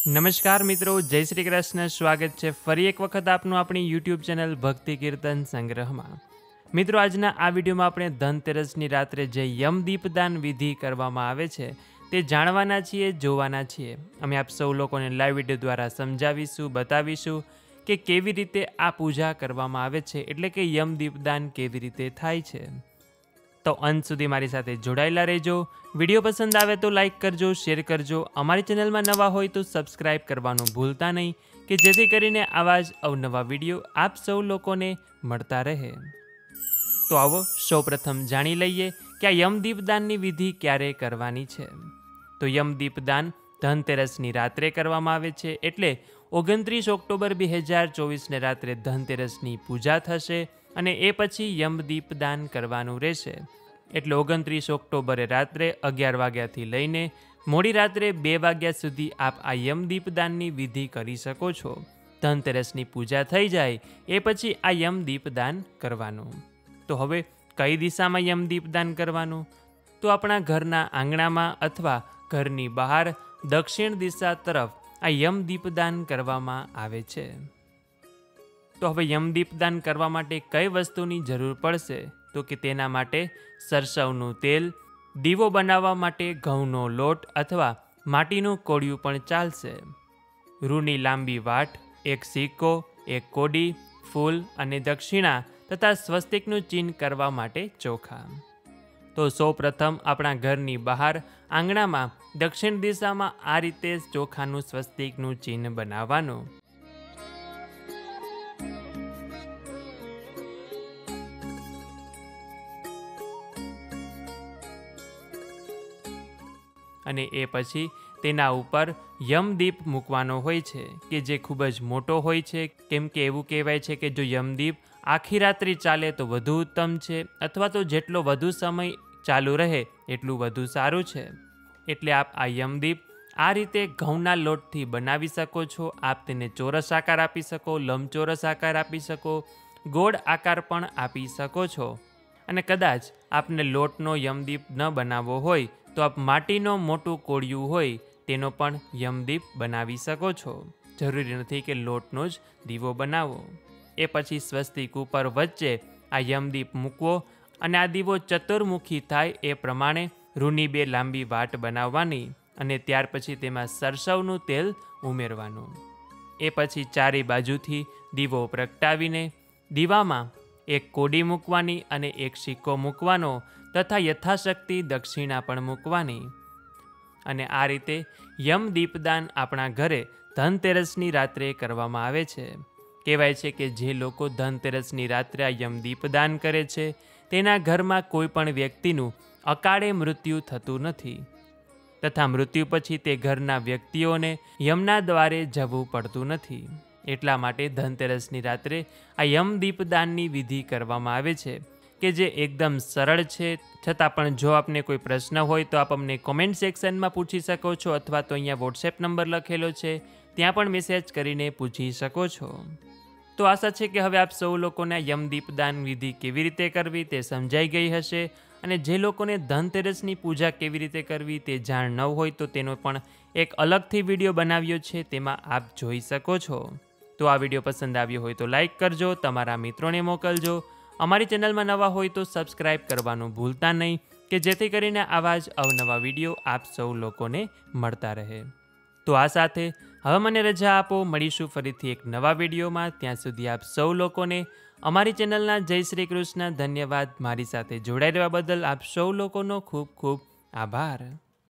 નમસ્કાર મિત્રો, જય શ્રી કૃષ્ણ. સ્વાગત છે ફરી એક વખત આપનું આપણી યુટ્યુબ ચેનલ ભક્તિ કીર્તન સંગ્રહમાં. મિત્રો, આજના આ વિડીયોમાં આપણે ધનતેરસની રાત્રે જે યમદીપદાન વિધિ કરવામાં આવે છે તે જાણવાના છીએ, જોવાના છીએ. અમે આપ સૌ લોકોને લાઈવ વિડીયો દ્વારા સમજાવીશું, બતાવીશું કે કેવી રીતે આ પૂજા કરવામાં આવે છે, એટલે કે યમદીપદાન કેવી રીતે થાય છે. તો અંત સુધી મારી સાથે જોડાયેલા રહેજો. વિડીયો પસંદ આવે તો લાઇક કરજો, શેર કરજો. અમારી ચેનલમાં નવા હોય તો સબસ્ક્રાઈબ કરવાનું ભૂલતા નહીં, કે જેથી કરીને આવા જ અવનવા વિડીયો આપ સૌ લોકોને મળતા રહે. તો આવો સૌપ્રથમ જાણી લઈએ કે આ યમદીપદાનની વિધિ ક્યારે કરવાની છે. તો યમદીપદાન ધનતેરસની રાત્રે કરવામાં આવે છે, એટલે 29 ઓક્ટોબર 2024ને રાત્રે ધનતેરસની પૂજા થશે અને એ પછી યમદીપદાન કરવાનું રહેશે. એટલે 29 ઓક્ટોબરે રાત્રે 11 વાગ્યાથી લઈને મોડી રાત્રે 2 વાગ્યા સુધી આપ આ યમદીપદાનની વિધિ કરી શકો છો. ધનતેરસની પૂજા થઈ જાય એ પછી આ યમદીપદાન કરવાનું. તો હવે કઈ દિશામાં યમદીપદાન કરવાનું? તો આપણા ઘરના આંગણામાં અથવા ઘરની બહાર દક્ષિણ દિશા તરફ આ યમદીપદાન કરવામાં આવે છે. તો હવે યમદીપદાન કરવા માટે કઈ વસ્તુની જરૂર પડશે? તો કે તેના માટે સરસવનું તેલ, દીવો બનાવવા માટે ઘઉંનો લોટ અથવા માટીનું કોડિયું પણ ચાલશે, રૂની લાંબી વાટ, એક સિક્કો, એક કોડી, ફૂલ અને દક્ષિણા તથા સ્વસ્તિકનું ચિહ્ન કરવા માટે ચોખા. તો સૌ પ્રથમ આપણા ઘરની બહાર આંગણામાં દક્ષિણ દિશામાં આ રીતે ચોખાનું સ્વસ્તિકનું ચિહ્ન બનાવવાનું. અને એ પછી તેના ઉપર યમદીપ મૂકવાનો હોય છે, કે જે ખૂબ જ મોટો હોય છે. કેમ કે એવું કહેવાય છે કે જો યમદીપ આખી રાત્રિ ચાલે તો વધુ ઉત્તમ છે, અથવા તો જેટલો વધુ સમય ચાલુ રહે એટલું વધુ સારું છે. એટલે આપ આ યમદીપ આ રીતે ઘઉંના લોટથી બનાવી શકો છો. આપ તેને ચોરસ આકાર આપી શકો, લંબચોરસ આકાર આપી શકો, ગોળ આકાર પણ આપી શકો છો. અને કદાચ આપને લોટનો યમદીપ ન બનાવવો હોય તો આપ માટીનો મોટું કોડિયું હોય તેનો પણ યમદીપ બનાવી શકો છો. જરૂરી નથી કે લોટનો જ દીવો બનાવો. એ પછી સ્વસ્તિક ઉપર વચ્ચે આ યમદીપ મૂકવો અને આ દીવો ચતુર્મુખી થાય એ પ્રમાણે રૂની 2 લાંબી વાટ બનાવવાની અને ત્યાર પછી તેમાં સરસવનું તેલ ઉમેરવાનું. એ પછી ચારે બાજુથી દીવો પ્રગટાવીને દીવામાં એક કોડી મૂકવાની અને એક સિક્કો મૂકવાનો તથા યથાશક્તિ દક્ષિણા પણ મૂકવાની. અને આ રીતે યમદીપદાન આપણા ઘરે ધનતેરસની રાત્રે કરવામાં આવે છે. કહેવાય છે કે જે લોકો ધનતેરસની રાત્રે આ યમદીપદાન કરે છે તેના ઘરમાં કોઈ પણ વ્યક્તિનું અકાળે મૃત્યુ થતું નથી, તથા મૃત્યુ પછી તે ઘરના વ્યક્તિઓને યમના દ્વારે જવું પડતું નથી. એટલા માટે ધનતેરસની રાત્રે આ યમદીપદાનની વિધિ કરવામાં આવે છે, કે જે એકદમ સરળ છે. છતાં પણ જો આપને કોઈ પ્રશ્ન હોય તો આપ અમને કોમેન્ટ સેક્શનમાં પૂછી શકો છો, અથવા તો અહીંયા વોટ્સએપ નંબર લખેલો છે ત્યાં પણ મેસેજ કરીને પૂછી શકો છો. તો આશા છે કે હવે આપ સૌ લોકોને યમદીપદાન વિધિ કેવી રીતે કરવી તે સમજાઈ ગઈ હશે. અને જે લોકોને ધનતેરસની પૂજા કેવી રીતે કરવી તે જાણ ન હોય તો તેનો પણ એક અલગથી વિડીયો બનાવ્યો છે, તેમાં આપ જોઈ શકો છો. તો આ વિડીયો પસંદ આવ્યો હોય તો લાઈક કરજો, તમારા મિત્રોને મોકલજો. અમારી ચેનલમાં નવા હોય તો સબસ્ક્રાઈબ કરવાનું ભૂલતા નહીં, કે જેથી કરીને આવા જ અવનવા વિડીયો આપ સૌ લોકોને મળતા રહે. તો આ સાથે હવે મને રજા આપો, મળીશું ફરીથી એક નવા વિડીયોમાં. ત્યાં સુધી આપ સૌ લોકોને અમારી ચેનલના જય શ્રી કૃષ્ણ. ધન્યવાદ. મારી સાથે જોડાઈ રહેવા બદલ આપ સૌ લોકોનો ખૂબ ખૂબ આભાર.